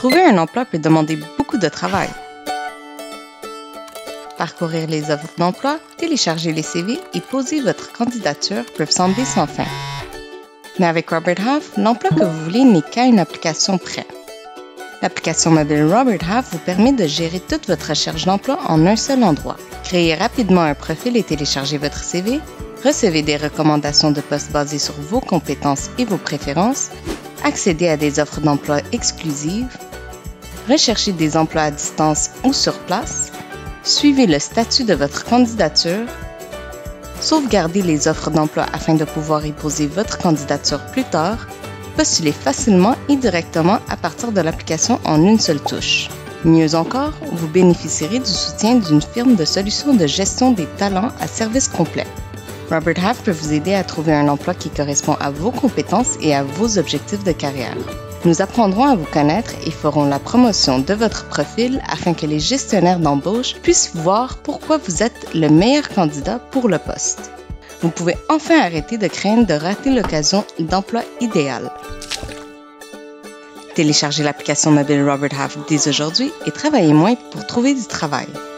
Trouver un emploi peut demander beaucoup de travail. Parcourir les offres d'emploi, télécharger les CV et poser votre candidature peuvent sembler sans fin. Mais avec Robert Half, l'emploi que vous voulez n'est qu'à une application près. L'application mobile Robert Half vous permet de gérer toute votre recherche d'emploi en un seul endroit. Créez rapidement un profil et téléchargez votre CV. Recevez des recommandations de postes basées sur vos compétences et vos préférences. Accédez à des offres d'emploi exclusives. Recherchez des emplois à distance ou sur place. Suivez le statut de votre candidature. Sauvegardez les offres d'emploi afin de pouvoir y poser votre candidature plus tard. Postulez facilement et directement à partir de l'application en une seule touche. Mieux encore, vous bénéficierez du soutien d'une firme de solutions de gestion des talents à service complet. Robert Half peut vous aider à trouver un emploi qui correspond à vos compétences et à vos objectifs de carrière. Nous apprendrons à vous connaître et ferons la promotion de votre profil afin que les gestionnaires d'embauche puissent voir pourquoi vous êtes le meilleur candidat pour le poste. Vous pouvez enfin arrêter de craindre de rater l'occasion d'emploi idéal. Téléchargez l'application mobile Robert Half dès aujourd'hui et travaillez moins pour trouver du travail.